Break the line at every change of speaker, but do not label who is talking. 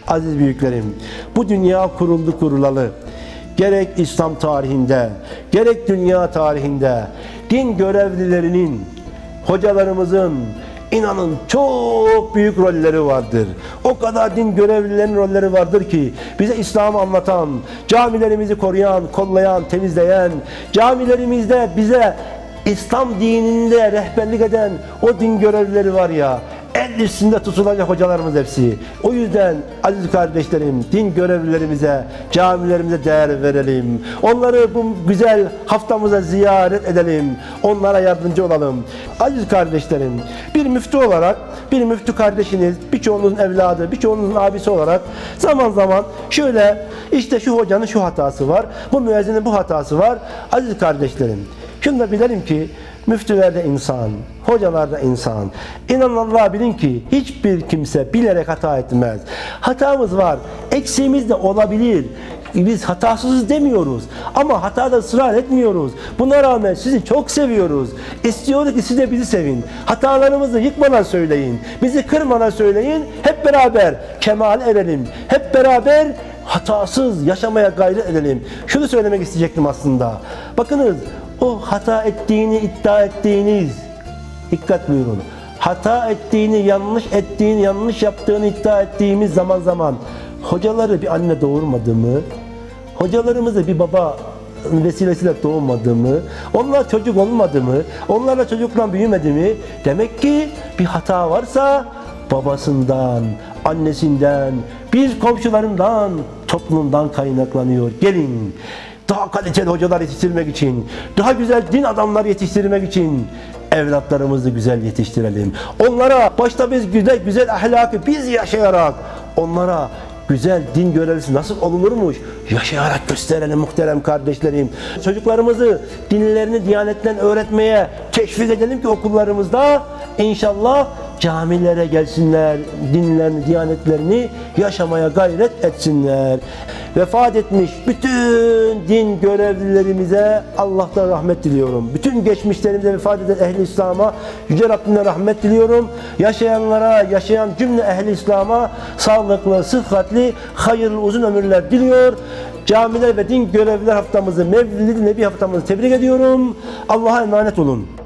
Aziz büyüklerim, bu dünya kuruldu kurulalı. Gerek İslam tarihinde, gerek dünya tarihinde din görevlilerinin, hocalarımızın inanın çok büyük rolleri vardır. O kadar din görevlilerinin rolleri vardır ki bize İslam'ı anlatan, camilerimizi koruyan, kollayan, temizleyen, camilerimizde bize İslam dininde rehberlik eden o din görevlileri var ya, el üstünde tutulacak hocalarımız hepsi. O yüzden aziz kardeşlerim, din görevlilerimize, camilerimize değer verelim. Onları bu güzel haftamıza ziyaret edelim. Onlara yardımcı olalım. Aziz kardeşlerim, bir müftü olarak, bir müftü kardeşiniz, birçoğunuzun evladı, birçoğunuzun abisi olarak zaman zaman şöyle, işte şu hocanın şu hatası var, bu müezzinin bu hatası var. Aziz kardeşlerim, şunu da bilelim ki müftüler de insan, hocalar da insan. İnanın Allah'a bilin ki hiçbir kimse bilerek hata etmez. Hatamız var, eksiğimiz de olabilir. Biz hatasızız demiyoruz ama hatada ısrar etmiyoruz. Buna rağmen sizi çok seviyoruz. İstiyoruz ki siz de bizi sevin. Hatalarımızı yıkmadan söyleyin. Bizi kırmadan söyleyin. Hep beraber kemale erelim. Hep beraber hatasız yaşamaya gayret edelim. Şunu söylemek isteyecektim aslında. Bakınız, o hata ettiğini iddia ettiğiniz, dikkat buyurun, hata ettiğini, yanlış yaptığını iddia ettiğimiz zaman zaman hocaları bir anne doğurmadı mı? Hocalarımızı bir baba vesilesiyle doğmadı mı? Onlar çocuk olmadı mı? Onlarla çocukla büyümedi mi? Demek ki bir hata varsa babasından, annesinden, bir komşularından, toplumdan kaynaklanıyor. Gelin, daha kaliteli hocalar yetiştirmek için, daha güzel din adamları yetiştirmek için evlatlarımızı güzel yetiştirelim. Onlara başta biz güzel ahlakı biz yaşayarak onlara güzel din görevlisi nasıl olunurmuş yaşayarak gösterelim muhterem kardeşlerim. Çocuklarımızı dinlerini, diyanetlerini öğretmeye teşvik edelim ki okullarımızda inşallah camilere gelsinler, dinlerini, diyanetlerini yaşamaya gayret etsinler. Vefat etmiş bütün din görevlilerimize Allah'tan rahmet diliyorum. Bütün geçmişlerimize vefat eden Ehl-i İslam'a Yüce Rabbimden rahmet diliyorum. Yaşayanlara, yaşayan cümle Ehl-i İslam'a sağlıklı, sıhhatli, hayırlı, uzun ömürler diliyor. Camiler ve din görevliler haftamızı, Mevlid-i Nebi haftamızı tebrik ediyorum. Allah'a emanet olun.